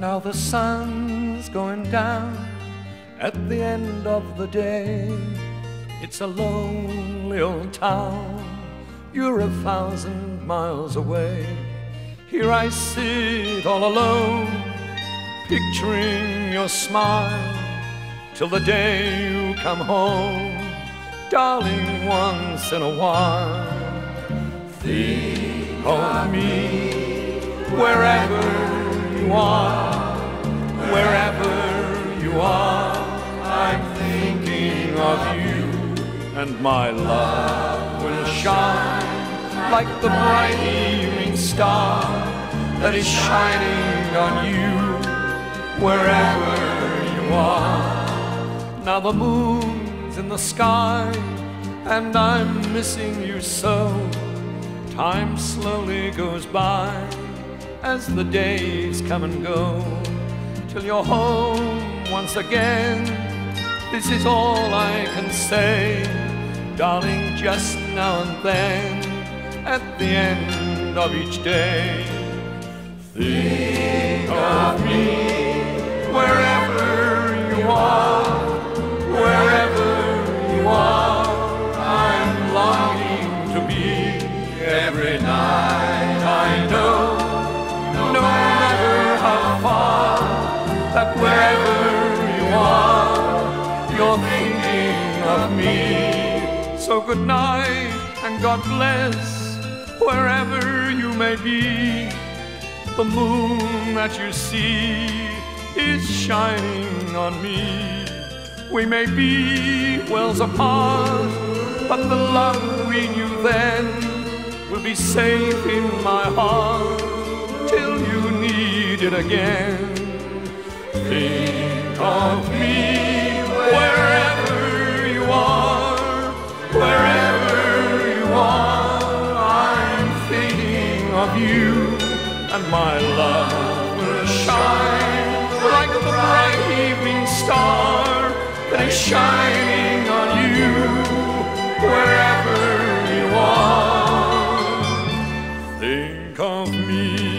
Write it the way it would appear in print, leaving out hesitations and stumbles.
Now the sun's going down at the end of the day. It's a lonely old town, you're 1,000 miles away. Here I sit all alone, picturing your smile, till the day you come home, darling, once in a while. Think of me wherever you are, wherever you are, I'm thinking of you, and my love will shine like the bright evening star that is shining on you, wherever you are. Now the moon's in the sky, and I'm missing you so. Time slowly goes by as the days come and go, till you're home once again. This is all I can say, darling, just now and then, at the end of each day. Think of me wherever you are, wherever you are, I'm longing to be every night. I know, no matter how far, that wherever you are, you're thinking of me. So good night and God bless, wherever you may be. The moon that you see is shining on me. We may be worlds apart, but the love we knew then will be safe in my heart till you need it again. Think of me wherever you are, wherever you are, I'm thinking of you, and my love will shine like the bright evening star that is shining on you, wherever you are. Think of me.